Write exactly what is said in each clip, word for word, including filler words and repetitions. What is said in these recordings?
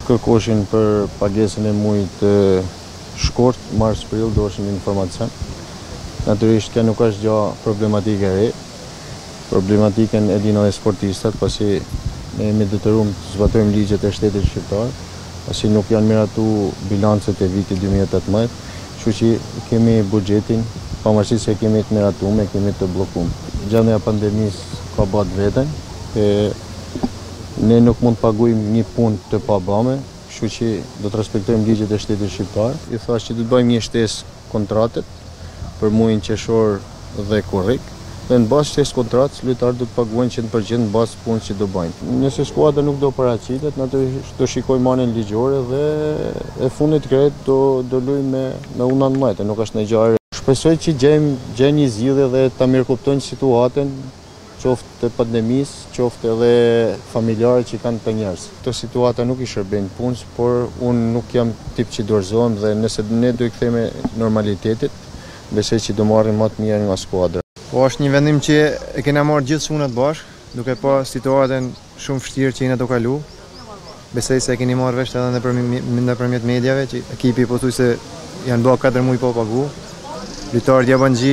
kërkoshin për pagesën e muajit shkurt, mars prill, doshin informacion. Natyrisht kjo nuk është gjë problematike e re. Problematikën e dinë edhe sportistat, pasi ne jemi detyruar të zbatojmë ligjet e shtetit shqiptar, pasi nuk janë miratu bilancet e vitit dy mijë e tetëmbëdhjetë, kështu që kemi buxhetin, pavarësisht se kemi të miratuar, kemi të bllokuar. Gjendja e pandemisë ka bërë veten, e ne nuk mund të paguajmë një punë të pabame, kështu që do të respektojmë ligjet e shtetit shqiptar. I thash që do të bëjmë një shtesë kontratet për muajin qershor dhe korrik. Dhe në bazë shtesë kontratës, lojtarët do të paguajnë njëntë përqind në bazë punës që do bëjnë. Nëse skuadra nuk do paraqitet, natyrisht do shikojmë anën ligjore dhe e fundit krejt do do luajmë me me u nëntëmbëdhjetë, nuk është ndonjë gjë e re. Shpresoj që gjejmë gjejmë një zgjidhje dhe ta mirëkuptojnë situatën, qoftë të pandemisë, qoftë edhe familjarë që kanë të njerëz. Këtë situata nuk i shërben punës, por unë nuk jam tip që dorëzohem dhe nëse ne do i kthejmë normalitetit, besoj që do marrim më të mirë nga skuadra. Po është një vendim që e kena marrë gjithë sunat bashkë, duke pa situatën shumë vështirë që jena do kalu. Besoj se e keni marrë vesh edhe nëpërmjet medjave, që ekipi pothuajse janë bërë katër muaj pa pagu. Lojtarët Jabanxhi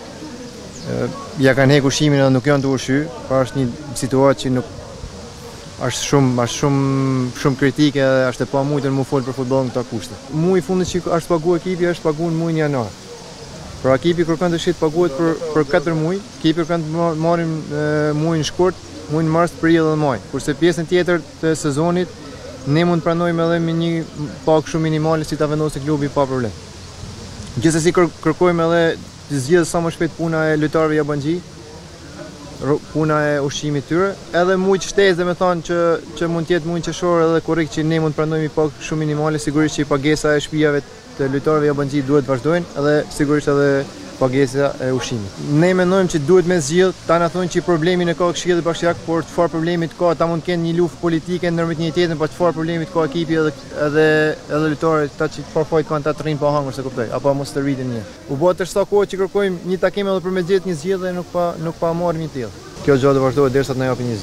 ja kanë hekur ushimin edhe nuk janë të ushqyer, pra është një situatë që nuk është shumë, është shumë, shumë kritike dhe është e pamujtur mu fol për futboll në këto kushte. Muaji i fundit që është pagu ekipi është pagu në muajin janar. Pra ekipi kërkon të shit paguhet për për katër muaj, ekipi kërkon të marrim muajin shkurt, muajin mars, prill dhe maj. Kurse pjesën tjetër të sezonit ne mund të pranojmë edhe me një pagë shumë minimale si ta vendosë klubi pa problem. Gjithsesi kërkojmë edhe të zgjidhet sa më shpejt puna e lojtarëve Jabanxhi, puna e ushqimit tyre, edhe muaj shtesë, dhe me thonë që që mund të jetë muaj qershor edhe korrekt që ne mund të pranojmë pagë shumë minimale, sigurisht që pagesa e shtëpive të lojtarëve Jabanxhi duhet të vazhdojnë, edhe sigurisht edhe pagesa e ushqimit. Ne mendojmë që duhet me zgjidh, ta na thonë që problemin e ka Këshilli Bashkiak, por çfarë problemit ka, ta mund të kenë një luftë politike ndërmjet një tjetrin, por çfarë problemit ka ekipi edhe edhe edhe lojtarët ta që çfarë fajt kanë ta të rrinë pa hangur, se kuptoj, apo mos të rritin një. U bë të sa kohë që kërkojmë një takim edhe për me gjetë një zgjidhje, nuk pa nuk pa marrim një tillë. Kjo gjë do vazhdohet derisa të na japin një